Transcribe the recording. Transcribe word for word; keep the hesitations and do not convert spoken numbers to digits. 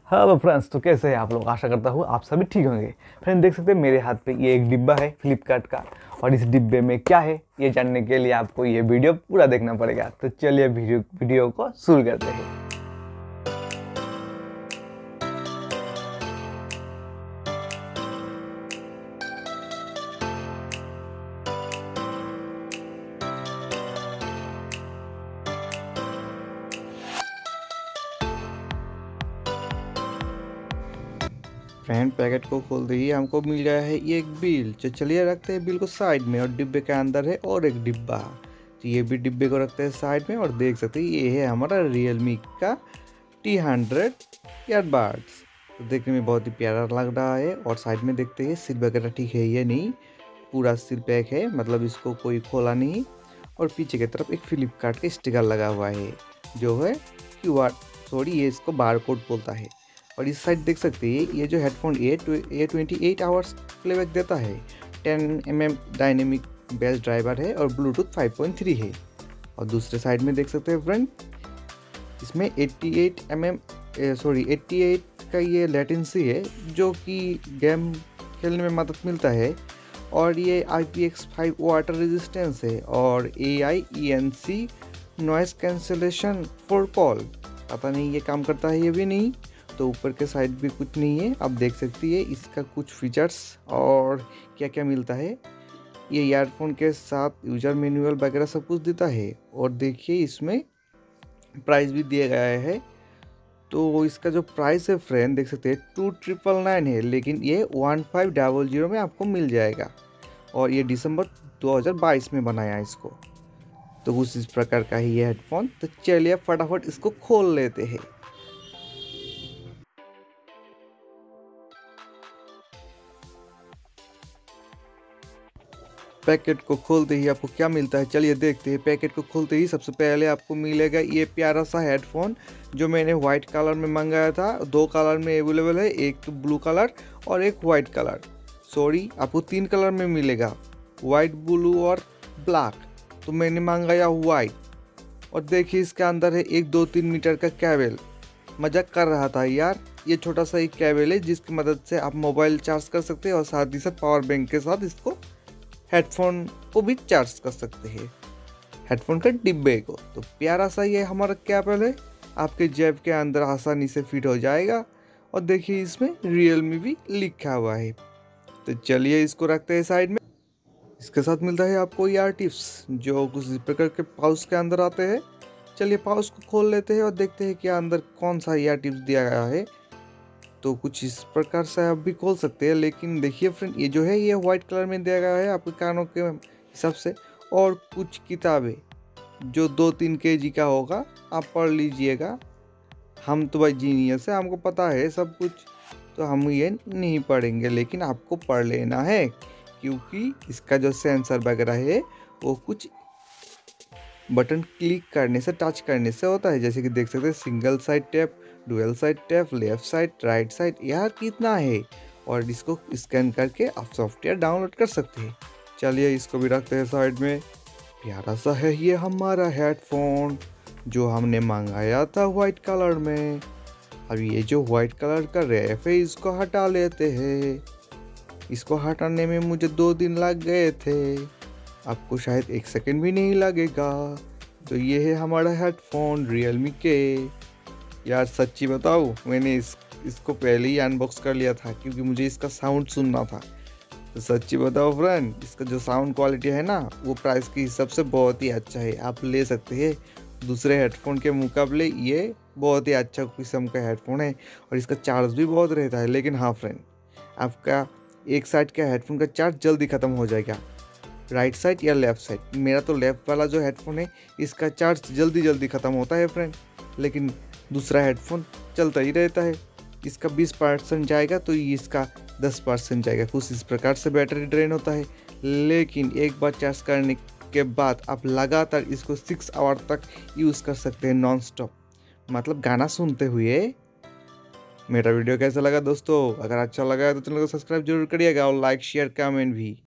Hello friends, तो कैसे हैं आप लोग। आशा करता हूँ आप सभी ठीक होंगे। फ्रेंड, देख सकते हैं मेरे हाथ पे ये एक डिब्बा है फ्लिपकार्ट का। और इस डिब्बे में क्या है ये जानने के लिए आपको ये वीडियो पूरा देखना पड़ेगा। तो चलिए वीडियो वीडियो को शुरू करते हैं। फ्रेंड, पैकेट को खोलते ही हमको मिल गया है ये एक बिल। तो चलिए रखते हैं बिल को साइड में। और डिब्बे के अंदर है और एक डिब्बा, तो ये भी डिब्बे को रखते हैं साइड में। और देख सकते हैं ये है हमारा रियलमी का टी हंड्रेड ईयरबड्स। तो देखने में बहुत ही प्यारा लग रहा है। और साइड में देखते हैं सील वगैरह ठीक है ये नहीं, पूरा सील पैक है, मतलब इसको कोई खोला नहीं। और पीछे की तरफ एक फ्लिपकार्ट का स्टिकर लगा हुआ है जो है क्यू आर, सॉरी ये इसको बार कोड बोलता है। और इस साइड देख सकते हैं ये जो headphone A A twenty eight hours playback देता है। Ten M M dynamic bass driver है और ब्लूटूथ फाइव पॉइंट थ्री है। और दूसरे साइड में देख सकते हैं फ्रेंड, इसमें eighty eight M M sorry eighty eight का ये लेटेंसी है जो कि गेम खेलने में मदद मिलता है। और ये I P X five water resistance है और A I E N C noise cancellation for call. पता नहीं ये काम करता है ये भी नहीं। तो ऊपर के साइड भी कुछ नहीं है। आप देख सकती है इसका कुछ फीचर्स और क्या क्या मिलता है। ये ईयरफोन के साथ यूजर मैनुअल वगैरह सब कुछ देता है। और देखिए इसमें प्राइस भी दिया गया है। तो इसका जो प्राइस है फ्रेंड देख सकते हैं टू ट्रिपल नाइन है, लेकिन ये वन फाइव डबल जीरो में आपको मिल जाएगा। और ये दिसंबर दो हज़ार बाईस में बनाया इसको। तो कुछ इस प्रकार का ही ये हेडफोन। तो चलिए फटाफट इसको खोल लेते हैं। पैकेट को खोलते ही आपको क्या मिलता है चलिए देखते हैं। पैकेट को खोलते ही सबसे पहले आपको मिलेगा ये प्यारा सा हेडफोन जो मैंने वाइट कलर में मंगाया था। दो कलर में अवेलेबल है, एक तो ब्लू कलर और एक वाइट कलर। सॉरी, आपको तीन कलर में मिलेगा, वाइट, ब्लू और ब्लैक। तो मैंने मंगाया वाइट। और देखिए इसके अंदर है एक दो तीन मीटर का केबल। मजाक कर रहा था यार, ये छोटा सा एक केबल है जिसकी मदद से आप मोबाइल चार्ज कर सकते हैं और साथ ही साथ पावर बैंक के साथ इसको हेडफोन को भी चार्ज कर सकते हैं, हेडफोन के डिब्बे को। तो प्यारा सा ये हमारा केबल है, आपके जेब के अंदर आसानी से फिट हो जाएगा। और देखिए इसमें रियलमी भी लिखा हुआ है। तो चलिए इसको रखते हैं साइड में। इसके साथ मिलता है आपको ईयर टिप्स जो कुछ इस प्रकार के पाउच के अंदर आते हैं। चलिए पाउच को खोल लेते हैं और देखते हैं कि अंदर कौन सा ईयर टिप्स दिया गया है। तो कुछ इस प्रकार से आप भी खोल सकते हैं। लेकिन देखिए फ्रेंड, ये जो है ये वाइट कलर में दिया गया है आपके कानों के हिसाब से। और कुछ किताबें जो दो तीन के जी का होगा आप पढ़ लीजिएगा। हम तो भाई जीनियस है, हमको पता है सब कुछ, तो हम ये नहीं पढ़ेंगे, लेकिन आपको पढ़ लेना है क्योंकि इसका जो सेंसर वगैरह है वो कुछ बटन क्लिक करने से, टच करने से होता है। जैसे कि देख सकते हैं single side tap, dual side tap, left side, right side, यार कितना है। और इसको स्कैन करके आप सॉफ्टवेयर डाउनलोड कर सकते हैं। चलिए इसको भी रखते हैं साइड में। प्यारा सा है ये हमारा हेडफोन जो हमने मंगाया था वाइट कलर में। अब ये जो वाइट कलर का रैप है इसको हटा लेते हैं। इसको हटाने में मुझे दो दिन लग गए थे, आपको शायद एक सेकंड भी नहीं लगेगा। तो ये है हमारा हेडफोन रियलमी के। यार सच्ची बताऊँ, मैंने इस इसको पहले ही अनबॉक्स कर लिया था क्योंकि मुझे इसका साउंड सुनना था। तो सच्ची बताओ फ्रेंड, इसका जो साउंड क्वालिटी है ना वो प्राइस के हिसाब से बहुत ही अच्छा है। आप ले सकते हैं, दूसरे हेडफोन के मुकाबले ये बहुत ही अच्छा किस्म का हेडफोन है। और इसका चार्ज भी बहुत रहता है। लेकिन हाँ फ्रेंड, आपका एक साइड का हेडफोन का चार्ज जल्दी ख़त्म हो जाएगा, राइट साइड या लेफ़्ट साइड। मेरा तो लेफ़्ट वाला जो हेडफोन है इसका चार्ज जल्दी जल्दी ख़त्म होता है फ्रेंड, लेकिन दूसरा हेडफोन चलता ही रहता है। इसका बीस परसेंट जाएगा तो इसका दस परसेंट जाएगा, कुछ इस प्रकार से बैटरी ड्रेन होता है। लेकिन एक बार चार्ज करने के बाद आप लगातार इसको सिक्स आवर तक यूज़ कर सकते हैं नॉन स्टॉप, मतलब गाना सुनते हुए। मेरा वीडियो कैसा लगा दोस्तों? अगर अच्छा लगा है तो चैनल को सब्सक्राइब जरूर करिएगा और लाइक शेयर कमेंट भी।